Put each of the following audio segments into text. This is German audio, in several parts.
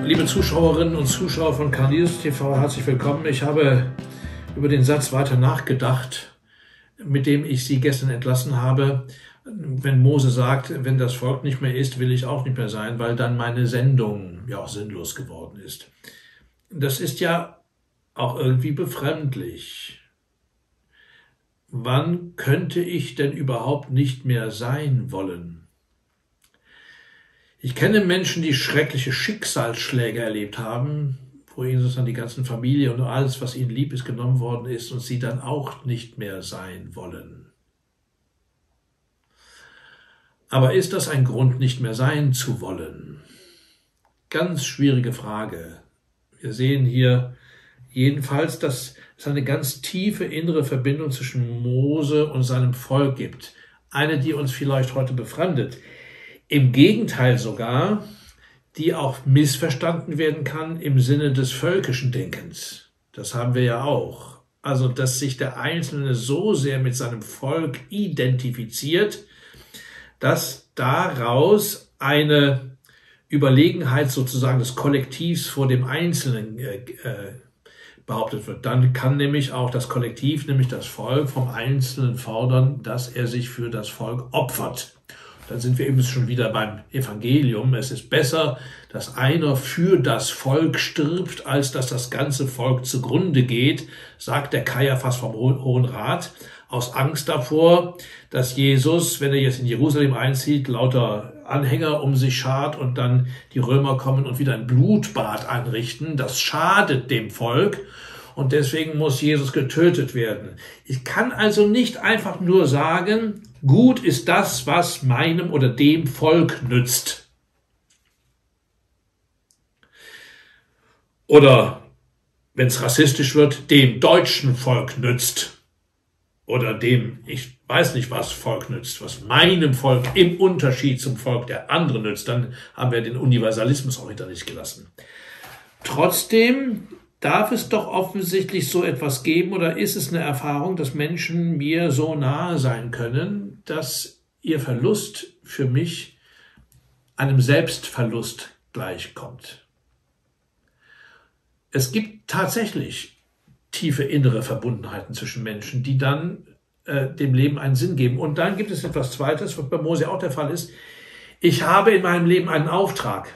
Liebe Zuschauerinnen und Zuschauer von Cornelius TV, herzlich willkommen. Ich habe über den Satz weiter nachgedacht, mit dem ich Sie gestern entlassen habe. Wenn Mose sagt, wenn das Volk nicht mehr ist, will ich auch nicht mehr sein, weil dann meine Sendung ja auch sinnlos geworden ist. Das ist ja auch irgendwie befremdlich. Wann könnte ich denn überhaupt nicht mehr sein wollen? Ich kenne Menschen, die schreckliche Schicksalsschläge erlebt haben, wo ihnen sozusagen die ganzen Familie und alles, was ihnen lieb ist, genommen worden ist und sie dann auch nicht mehr sein wollen. Aber ist das ein Grund, nicht mehr sein zu wollen? Ganz schwierige Frage. Wir sehen hier jedenfalls, dass es eine ganz tiefe innere Verbindung zwischen Mose und seinem Volk gibt. Eine, die uns vielleicht heute befremdet. Im Gegenteil sogar, die auch missverstanden werden kann im Sinne des völkischen Denkens. Das haben wir ja auch. Also, dass sich der Einzelne so sehr mit seinem Volk identifiziert, dass daraus eine Überlegenheit sozusagen des Kollektivs vor dem Einzelnen behauptet wird. Dann kann nämlich auch das Kollektiv, nämlich das Volk, vom Einzelnen fordern, dass er sich für das Volk opfert. Dann sind wir eben schon wieder beim Evangelium. Es ist besser, dass einer für das Volk stirbt, als dass das ganze Volk zugrunde geht, sagt der Kaiaphas vom Hohen Rat, aus Angst davor, dass Jesus, wenn er jetzt in Jerusalem einzieht, lauter Anhänger um sich schart und dann die Römer kommen und wieder ein Blutbad anrichten. Das schadet dem Volk. Und deswegen muss Jesus getötet werden. Ich kann also nicht einfach nur sagen, gut ist das, was meinem oder dem Volk nützt. Oder, wenn es rassistisch wird, dem deutschen Volk nützt. Oder dem, ich weiß nicht, was Volk nützt, was meinem Volk im Unterschied zum Volk der anderen nützt. Dann haben wir den Universalismus auch hinter sich gelassen. Trotzdem darf es doch offensichtlich so etwas geben oder ist es eine Erfahrung, dass Menschen mir so nahe sein können, dass ihr Verlust für mich einem Selbstverlust gleichkommt. Es gibt tatsächlich tiefe innere Verbundenheiten zwischen Menschen, die dann dem Leben einen Sinn geben. Und dann gibt es etwas Zweites, was bei Mose auch der Fall ist. Ich habe in meinem Leben einen Auftrag.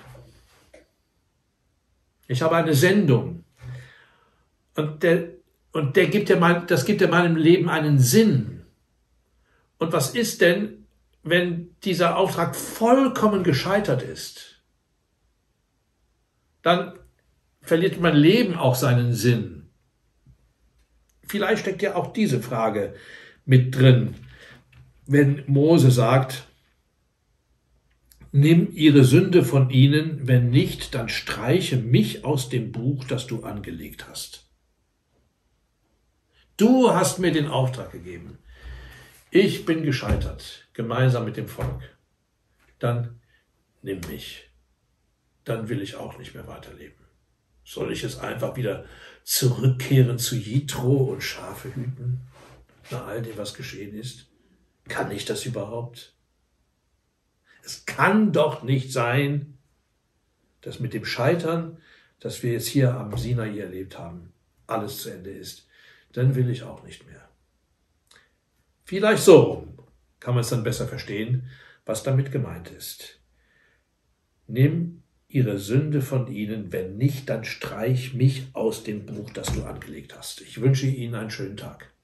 Ich habe eine Sendung. Und das gibt ja meinem Leben einen Sinn. Und was ist denn, wenn dieser Auftrag vollkommen gescheitert ist? Dann verliert mein Leben auch seinen Sinn. Vielleicht steckt ja auch diese Frage mit drin, wenn Mose sagt, nimm ihre Sünde von ihnen, wenn nicht, dann streiche mich aus dem Buch, das du angelegt hast. Du hast mir den Auftrag gegeben. Ich bin gescheitert, gemeinsam mit dem Volk. Dann nimm mich. Dann will ich auch nicht mehr weiterleben. Soll ich jetzt einfach wieder zurückkehren zu Jitro und Schafe hüten? Nach all dem, was geschehen ist? Kann ich das überhaupt? Es kann doch nicht sein, dass mit dem Scheitern, das wir jetzt hier am Sinai erlebt haben, alles zu Ende ist. Dann will ich auch nicht mehr. Vielleicht so kann man es dann besser verstehen, was damit gemeint ist. Nimm ihre Sünde von ihnen, wenn nicht, dann streich mich aus dem Buch, das du angelegt hast. Ich wünsche Ihnen einen schönen Tag.